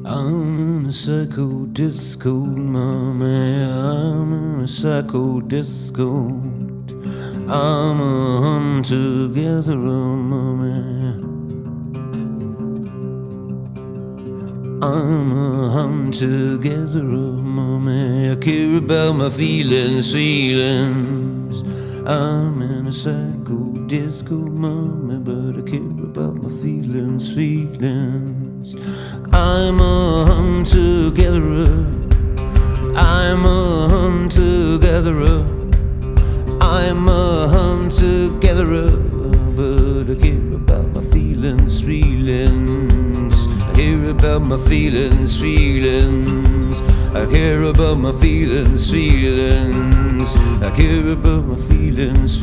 I'm a psycho death cult, mommy. I'm a psycho death cult. I'm a hunter-gatherer, mommy. I'm a hunter-gatherer, mommy. I care about my feelings. I'm in a psycho death cult, mommy, but I care about my feelings. I'm a hunter-gatherer. I'm a hunter-gatherer. I'm a hunter-gatherer, but I care about my feelings. I care about my feelings. I care about my feelings. I care about my feelings.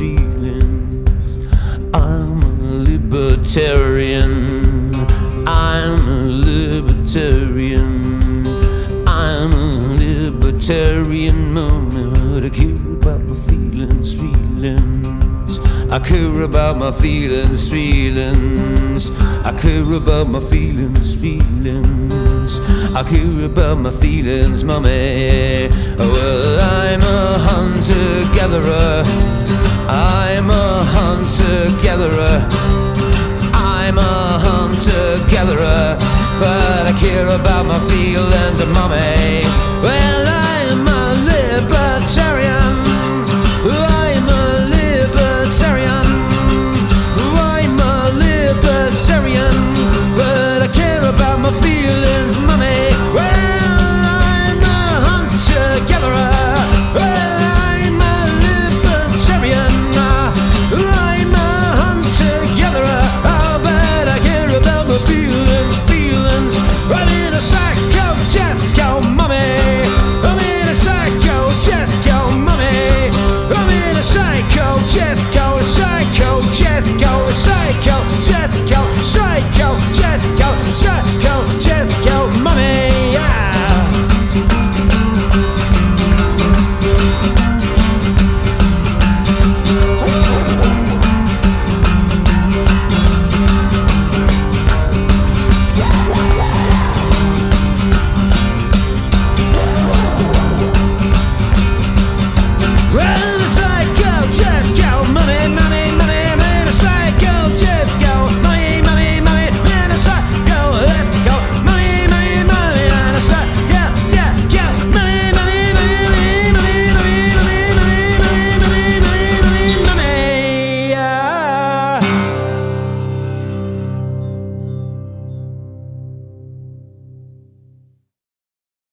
I'm a libertarian. I'm a libertarian. I'm a libertarian, mommy, but I care about my feelings. I care about my feelings. I care about my feelings. I care about my feelings, mommy. Well, I'm a hunter-gatherer. I'm a hunter-gatherer. I'm a hunter-gatherer, but I care about my feelings, mommy. Well, I'm a libertarian. I'm a libertarian. I'm a libertarian, but I care about my feelings.